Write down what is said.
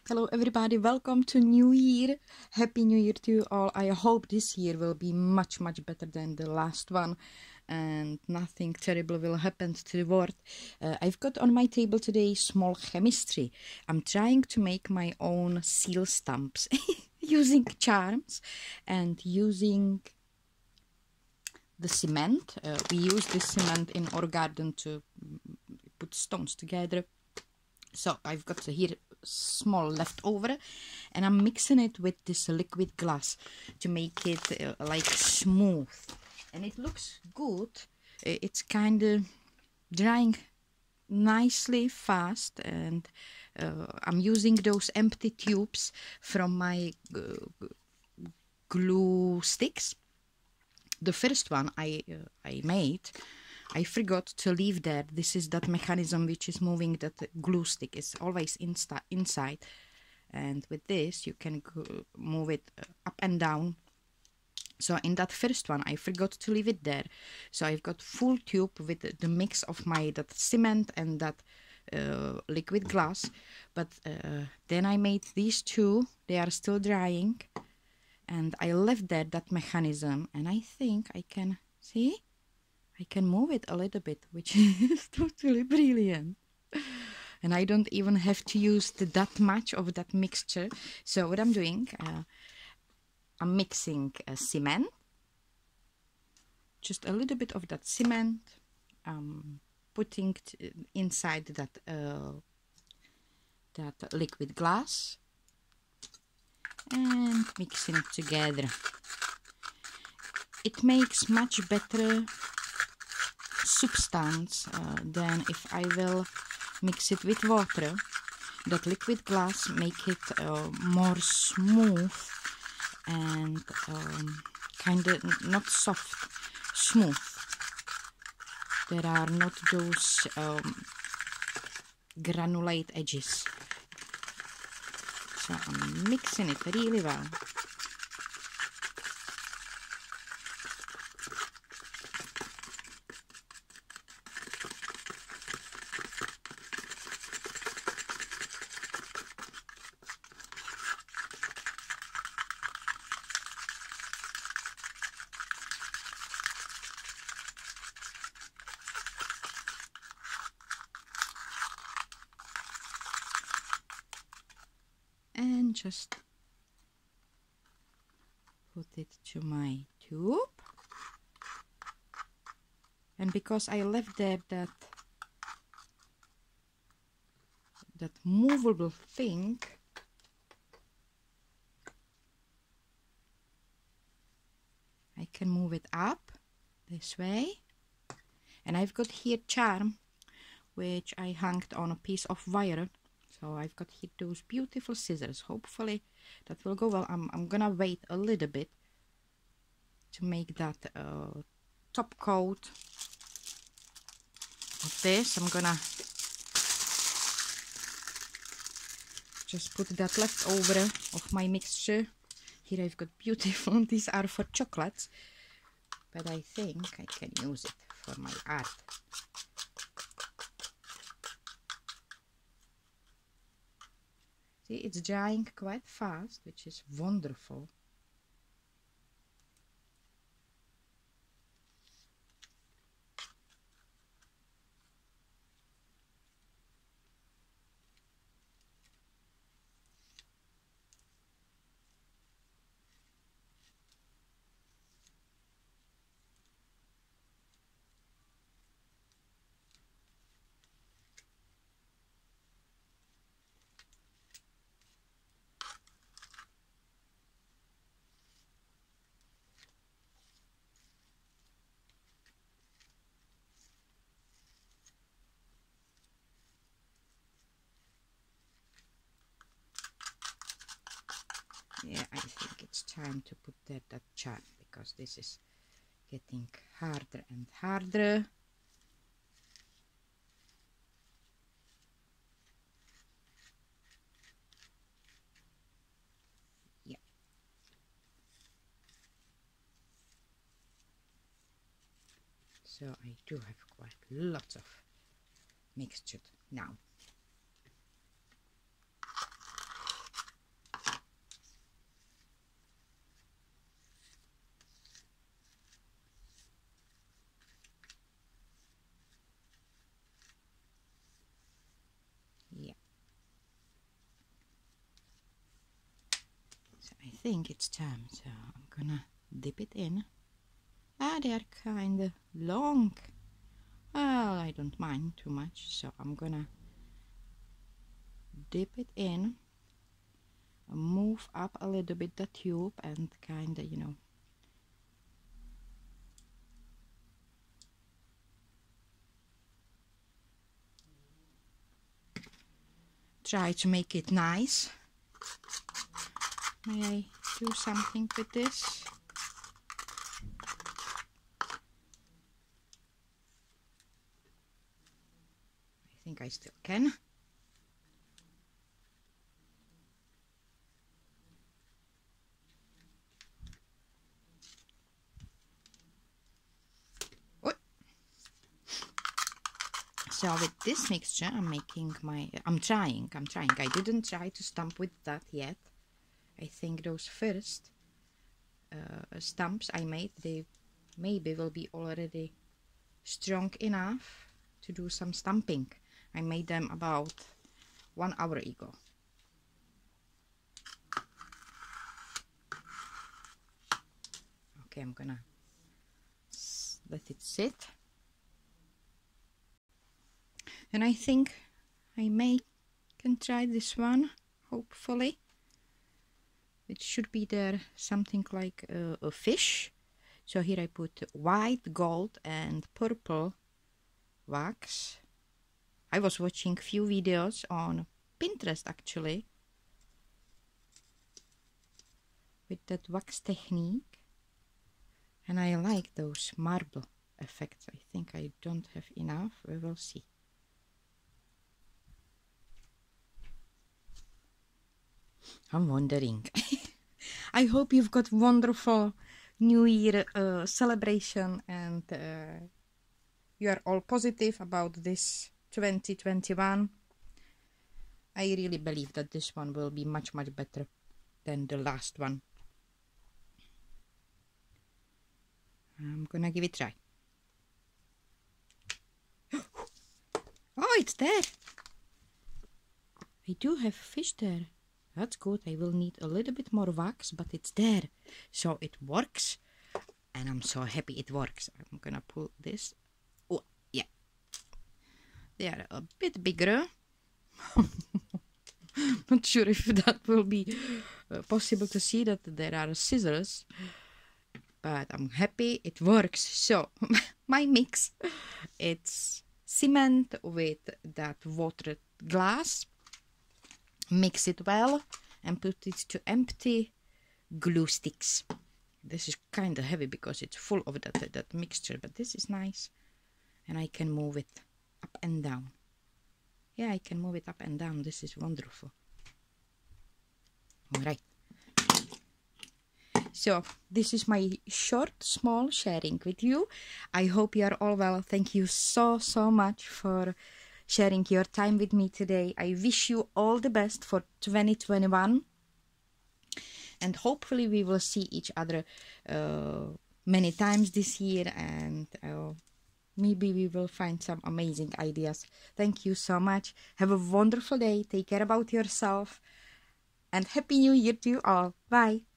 Hello everybody, welcome to New Year. Happy New Year to you all. I hope this year will be much better than the last one and nothing terrible will happen to the world. I've got on my table today small chemistry. I'm trying to make my own seal stamps using charms and using the cement. We use this cement in our garden to put stones together. So I've got here small leftover and I'm mixing it with this liquid glass to make it like smooth, and it looks good. It's kind of drying nicely fast, and I'm using those empty tubes from my glue sticks. The first one I made, I forgot to leave there. This is that mechanism which is moving that glue stick. Is always inside. And with this, you can move it up and down. So in that first one, I forgot to leave it there. So I've got full tube with the mix of that cement and that liquid glass. But then I made these two. They are still drying. And I left there that mechanism. And I think I can, see? I can move it a little bit, which is totally brilliant. And I don't even have to use that much of that mixture. So what I'm doing, I'm mixing cement, just a little bit of that cement, putting inside that liquid glass and mixing it together. It makes much better substance than if I will mix it with water. That liquid glass make it more smooth and kind of not soft, smooth. There are not those granulate edges. So I'm mixing it really well. And just put it to my tube. And because I left there that movable thing, I can move it up this way. And I've got here charm which I hung on a piece of wire. So I've got here those beautiful scissors. Hopefully that will go well. I'm gonna wait a little bit to make that top coat of this. I'm gonna just put that leftover of my mixture. Here I've got beautiful, these are for chocolates, but I think I can use it for my art. See, it's drying quite fast, which is wonderful. Yeah, I think it's time to put there that charm, because this is getting harder and harder. Yeah. So I do have quite lots of mixture now. think it's time, so I'm gonna dip it in. Ah, they are kinda long. Well, I don't mind too much, so I'm gonna dip it in, move up a little bit the tube, and kinda, you know, try to make it nice. May I do something with this? I think I still can. So with this mixture, I'm trying. I didn't try to stamp with that yet. I think those first stamps I made, they maybe will be already strong enough to do some stamping. I made them about 1 hour ago. Okay, I'm gonna let it sit. And I think I can try this one, hopefully. It should be there something like a fish. So here I put white, gold and purple wax. I was watching few videos on Pinterest actually with that wax technique. And I like those marble effects. I think I don't have enough. We will see. I'm wondering. I hope you've got wonderful New Year celebration and you are all positive about this 2021. I really believe that this one will be much better than the last one. I'm gonna give it a try. Oh, it's there. I do have fish there. That's good. I will need a little bit more wax, but it's there. So it works. And I'm so happy it works. I'm gonna pull this. Oh, yeah. They are a bit bigger. Not sure if that will be possible to see that there are scissors. But I'm happy it works. So, my mix. It's cement with that watered glass. Mix it well and put it to empty glue sticks. This is kind of heavy because it's full of that mixture, but this is nice. And I can move it up and down. Yeah, I can move it up and down. This is wonderful. Alright. So, this is my short, small sharing with you. I hope you are all well. Thank you so much for sharing your time with me today. I wish you all the best for 2021. And hopefully we will see each other many times this year. And maybe we will find some amazing ideas. Thank you so much. Have a wonderful day. Take care about yourself. And Happy New Year to you all. Bye.